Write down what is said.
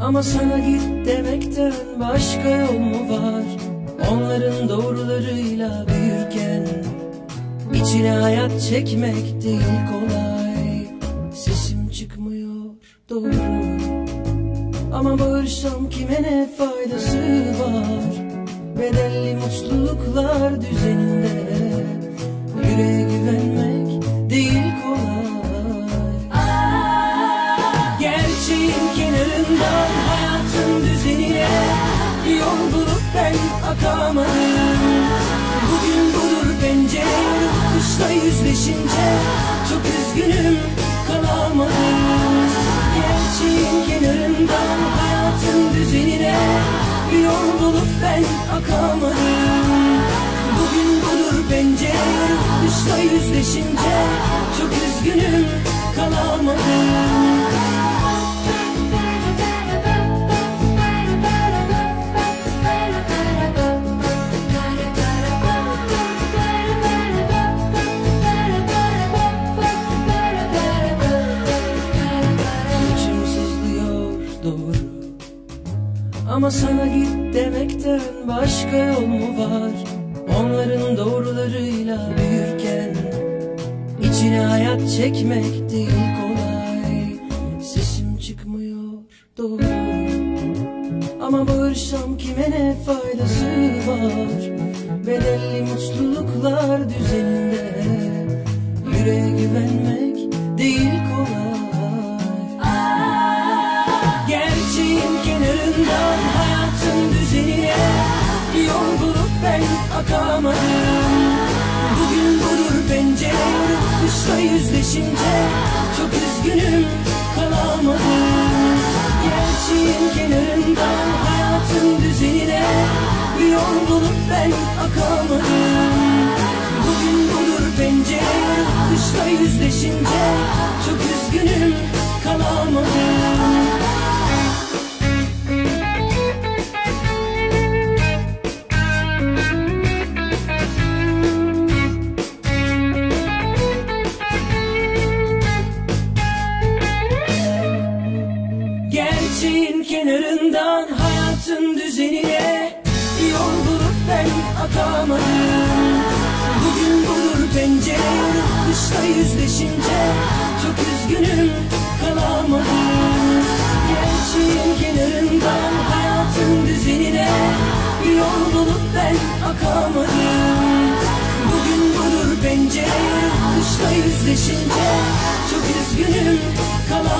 Ama sana git demekten başka yol mu var? Onların doğrularıyla büyürken içine hayat çekmek değil kolay. Sesim çıkmıyor doğru, ama bağırsam kime ne faydası var? Bedelli mutluluklar düzeninde yüreğe güvenmek değil kolay. Gerçeğin kenarından hayatın düzenine yol bulup ben akamadım. Bugün budur pencere yokuşla yüzleşince çok üzgünüm, kalamadım. Gerçeğin kenarından hayatın düzenine yol bulup ben akamadım. Bugün budur pencere yokuşla yüzleşince çok üzgünüm, kalamadım. Ama sana git demekten başka yol mu var? Onların doğrularıyla büyürken içine hayat çekmek değil kolay. Sesim çıkmıyor doğru, ama bağırsam kime ne faydası var? Bedelli mutluluklar düzeninde yüreğe güvenmek değil kolay. Gerçeğin kenarından hayatın düzenine yol bulup ben akamadım. Bugün budur pencere yokuşla yüzleşince çok üzgünüm, kalamadım. Gerçeğin kenarından hayatın düzenine yol bulup ben akamadım. Bugün budur pencere yokuşla yüzleşince çok üzgünüm, kalamadım. Gerçeğin kenarından hayatın düzenine yol bulup ben akamadım. Bugün budur pencere yokuşla yüzleşince çok üzgünüm, kalamadım. Gerçeğin kenarından hayatın düzenine yol bulup ben akamadım. Bugün budur pencere yokuşla yüzleşince çok üzgünüm, kalamadım.